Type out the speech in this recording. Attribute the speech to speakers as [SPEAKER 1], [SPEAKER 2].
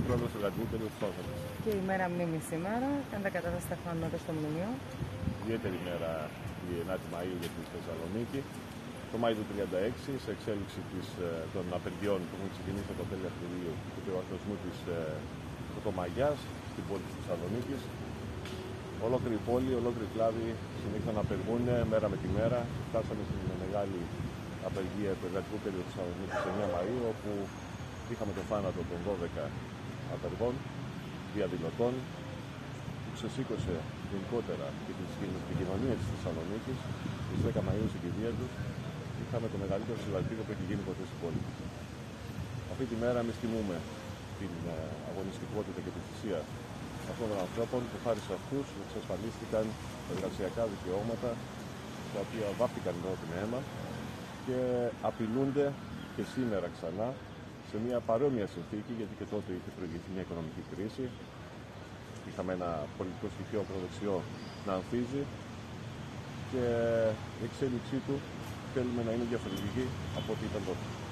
[SPEAKER 1] πρόεδρος του Εργατικού Κέντρου της Όθωμας.
[SPEAKER 2] Και η μέρα μνήμης σήμερα, κάνετε κατάθεση ταυτόχρονα στο μνημείο.
[SPEAKER 1] Ιδιαίτερη μέρα η 9η Μαΐου για τη Θεσσαλονίκη. Το Μάιο του 1936, σε εξέλιξη των απεργιών που έχουν ξεκινήσει από το τέλη Απριλίου και του ορθωσμού της Πρωτομαγιάς στην πόλη της Θεσσαλονίκης, ολόκληρη η πόλη, ολόκληρη η κλάδη συνήθως να απεργούν μέρα με τη μέρα. Φτάσαμε στην μεγάλη απεργία του Εργατικού Κέντρου της Θεσσαλονίκης 9 Μαΐου, όπου είχαμε το θάνατο των 12 απεργών, διαδηλωτών, που ξεσήκωσε γενικότερα και την κοινωνία της Θεσσαλονίκης. Στις 10 Μαΐου στην κηδεία τους είχαμε το μεγαλύτερο συλλαλητήριο που έχει γίνει ποτέ στην πόλη. Αυτή τη μέρα εμείς τιμούμε την αγωνιστικότητα και τη θυσία αυτών των ανθρώπων που χάρη σε αυτούς εξασφαλίστηκαν εργασιακά δικαιώματα τα οποία βάφτηκαν με την αίμα και απειλούνται και σήμερα ξανά σε μια παρόμοια συνθήκη, γιατί και τότε είχε προηγηθεί μια οικονομική κρίση. Είχαμε ένα πολιτικό στοιχείο ακροδεξιό να ανθίζει και η εξέλιξή του θέλουμε να είναι διαφορετική από ό,τι ήταν τότε.